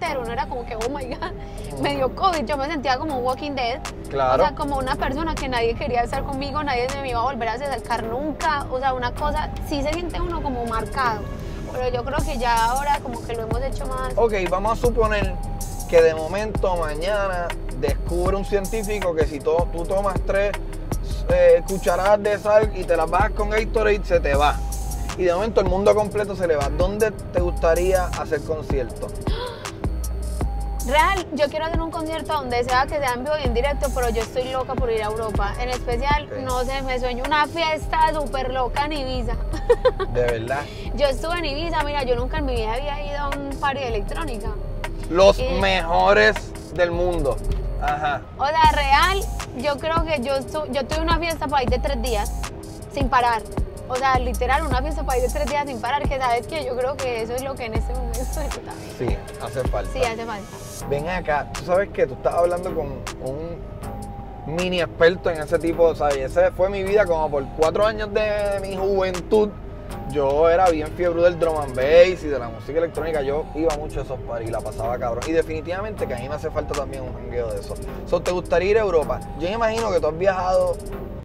entero, uno era como que, oh my God, me dio COVID, yo me sentía como un Walking Dead. Claro. O sea, como una persona que nadie quería estar conmigo, nadie me iba a volver a acercar nunca. O sea, una cosa, sí se siente uno como marcado. Pero yo creo que ya ahora como que lo hemos hecho más. Ok, vamos a suponer que de momento mañana descubre un científico que si tú tomas 3 cucharadas de sal y te las bajas con Gatorade, se te va. Y de momento el mundo completo se le va. ¿Dónde te gustaría hacer concierto? Real, yo quiero hacer un concierto donde sea que sea en vivo y en directo, pero yo estoy loca por ir a Europa. En especial, Ok. no sé, me sueño una fiesta súper loca en Ibiza. De verdad. Yo estuve en Ibiza, mira, yo nunca en mi vida había ido a un party de electrónica. Los Y- mejores del mundo. Ajá. O sea, real, yo creo que yo tuve una fiesta para ir de 3 días sin parar. O sea, literal, una fiesta para ir de 3 días sin parar, que sabes que yo creo que eso es lo que en este momento necesita. Sí, hace falta. Sí, hace falta. Ven acá, tú sabes que tú estás hablando con un mini experto en ese tipo, ¿sabes? Ese fue mi vida como por 4 años de mi juventud. Yo era bien fiebre del drum and bass y de la música electrónica. Yo iba mucho a esos parties y la pasaba cabrón. Y definitivamente que a mí me hace falta también un jangueo de eso. ¿Te gustaría ir a Europa? Yo me imagino que tú has viajado